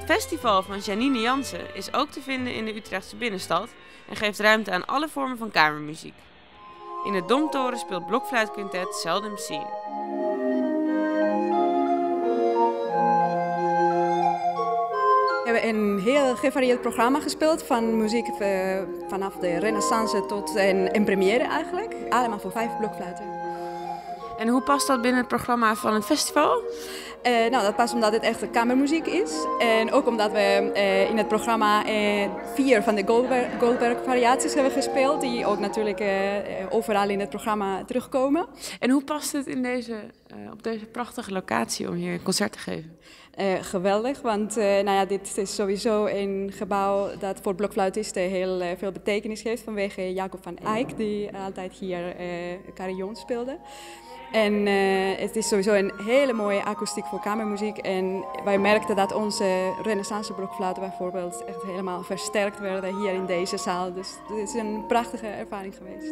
Het festival van Janine Jansen is ook te vinden in de Utrechtse binnenstad en geeft ruimte aan alle vormen van kamermuziek. In het Domtoren speelt blokfluitquintet Seldom Seen. We hebben een heel gevarieerd programma gespeeld, van muziek vanaf de renaissance tot een première eigenlijk. Allemaal voor 5 blokfluiten. En hoe past dat binnen het programma van het festival? Dat past omdat het echt kamermuziek is. En ook omdat we in het programma 4 van de Goldberg variaties hebben gespeeld. Die ook natuurlijk overal in het programma terugkomen. En hoe past het in op deze prachtige locatie om hier een concert te geven? Geweldig, want dit is sowieso een gebouw dat voor blokfluitisten heel veel betekenis heeft. Vanwege Jacob van Eyck, die altijd hier carillon speelde. En het is sowieso een hele mooie akoestiek voor kamermuziek. En wij merkten dat onze renaissance blokfluiten bijvoorbeeld echt helemaal versterkt werden hier in deze zaal. Dus het is een prachtige ervaring geweest.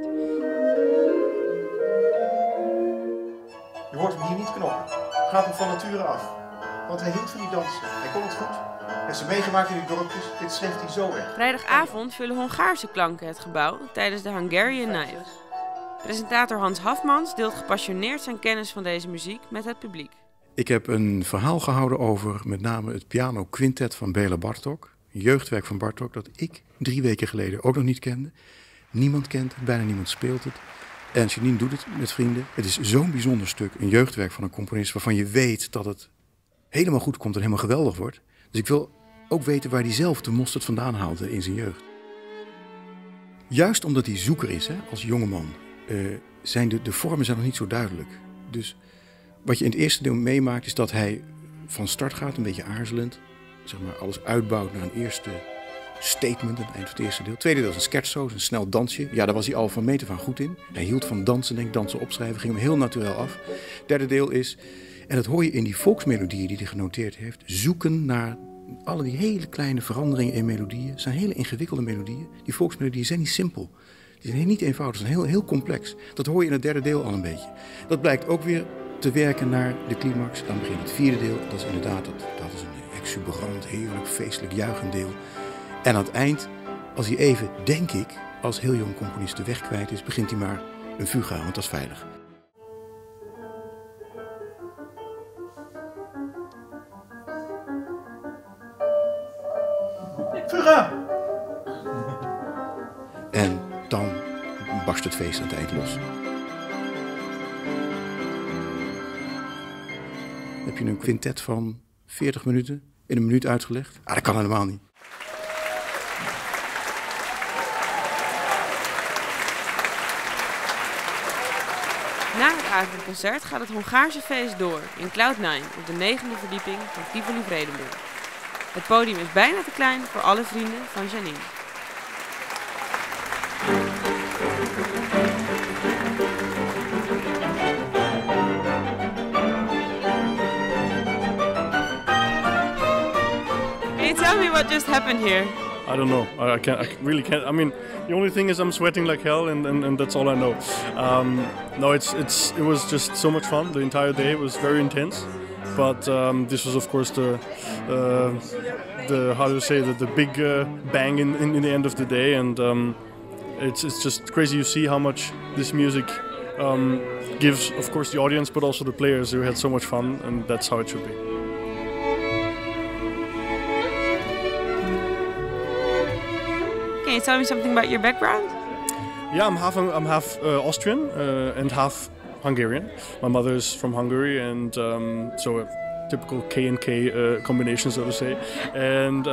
Je hoort hem hier niet knokken. Gaat hem van nature af. Want hij hield van die dansen. Hij kon het goed. Hij heeft ze meegemaakt in die dorpjes. Dit schreef hij zo erg. Vrijdagavond vullen Hongaarse klanken het gebouw tijdens de Hungarian Night. Presentator Hans Hafmans deelt gepassioneerd zijn kennis van deze muziek met het publiek. Ik heb een verhaal gehouden over met name het pianoquintet van Béla Bartók. Een jeugdwerk van Bartók dat ik 3 weken geleden ook nog niet kende. Niemand kent het, bijna niemand speelt het. En Janine doet het met vrienden. Het is zo'n bijzonder stuk, een jeugdwerk van een componist waarvan je weet dat het helemaal goed komt en helemaal geweldig wordt. Dus ik wil ook weten waar hij zelf de mosterd vandaan haalde in zijn jeugd. Juist omdat hij zoeker is, als jongeman, zijn de vormen zijn nog niet zo duidelijk. Dus wat je in het eerste deel meemaakt is dat hij van start gaat, een beetje aarzelend. Zeg maar, alles uitbouwt naar een eerste statement aan het eind van het eerste deel. Het tweede deel is een scherzo, een snel dansje. Ja, daar was hij al van meet af aan goed in. Hij hield van dansen, dansen opschrijven, ging hem heel natuurlijk af. Het derde deel is, en dat hoor je in die volksmelodieën die hij genoteerd heeft, zoeken naar alle die hele kleine veranderingen in melodieën. Het zijn hele ingewikkelde melodieën. Die volksmelodieën zijn niet simpel. Die zijn niet eenvoudig, ze zijn heel complex. Dat hoor je in het derde deel al een beetje. Dat blijkt ook weer te werken naar de climax. Dan begint het vierde deel. Dat is inderdaad dat is een exuberant, heerlijk, feestelijk, juichend deel. En aan het eind, als hij even, denk ik, als heel jong componist de weg kwijt is, begint hij maar een fuga, want dat is veilig. Fuga! En dan barst het feest aan het eind los. Heb je een quintet van 40 minuten in een minuut uitgelegd? Dat kan helemaal niet. Na het avondconcert gaat het Hongaarse feest door in Cloud9 op de 9e verdieping van Tivoli Vredenburg. Het podium is bijna te klein voor alle vrienden van Janine. Can you tell me what just happened here? I don't know. I really can't. I mean, the only thing is I'm sweating like hell, and that's all I know. No, it was just so much fun. The entire day was very intense, but this was of course the how do you say the big bang in the end of the day, and it's just crazy. You see how much this music gives, of course, the audience, but also the players who had so much fun, and that's how it should be. Can you tell me something about your background? Yeah, I'm half Austrian and half Hungarian. My mother is from Hungary, and so a typical K and K combination, so to say. And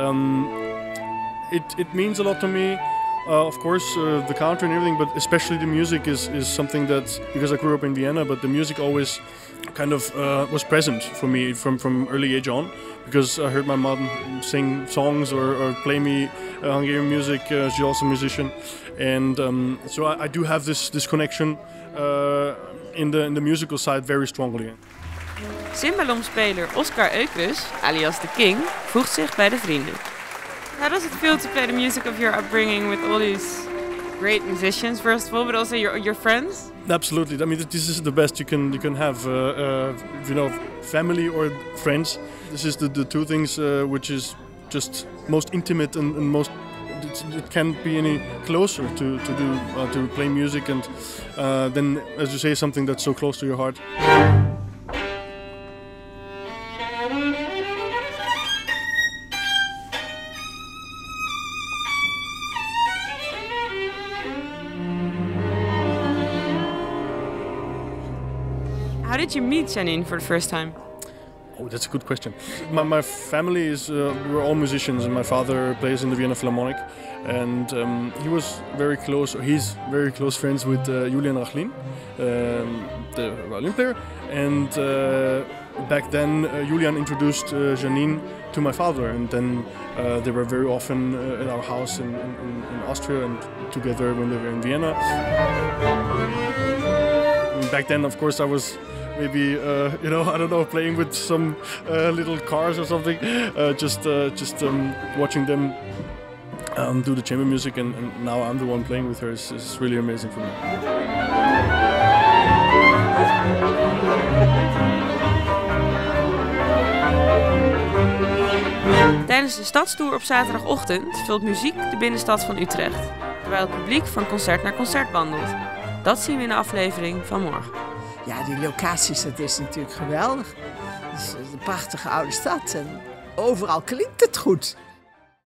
it means a lot to me. Of course, the country and everything, but especially the music is something that, because I grew up in Vienna, but the music always kind of was present for me from early age on, because I heard my mom sing songs or play me Hungarian music. She's also a musician, and so I do have this connection in the musical side very strongly. Cymbalomspeler Oscar Eukrus, alias The King, voegt zich bij de vrienden. How does it feel to play the music of your upbringing with all these great musicians, first of all, but also your friends? Absolutely. I mean, this is the best you can have. Family or friends. This is the two things which is just most intimate and most. It can't be any closer to play music and then, as you say, something that's so close to your heart. How did you meet Janine for the first time? Oh, that's a good question. My family is we're all musicians, and my father plays in the Vienna Philharmonic, and he was very close. He's very close friends with Julian Rachlin, the violin player, and back then Julian introduced Janine to my father, and then they were very often at our house in Austria and together when they were in Vienna. And back then, of course, I was. Maybe I don't know, playing with some little cars or something. Just watching them do the chamber music, and now I'm the one playing with her. Is really amazing for me. Tijdens de stadstoer op zaterdagochtend vult muziek de binnenstad van Utrecht, terwijl het publiek van concert naar concert wandelt. Dat zien we in de aflevering van morgen. Ja, die locaties, dat is natuurlijk geweldig. Het is een prachtige oude stad en overal klinkt het goed.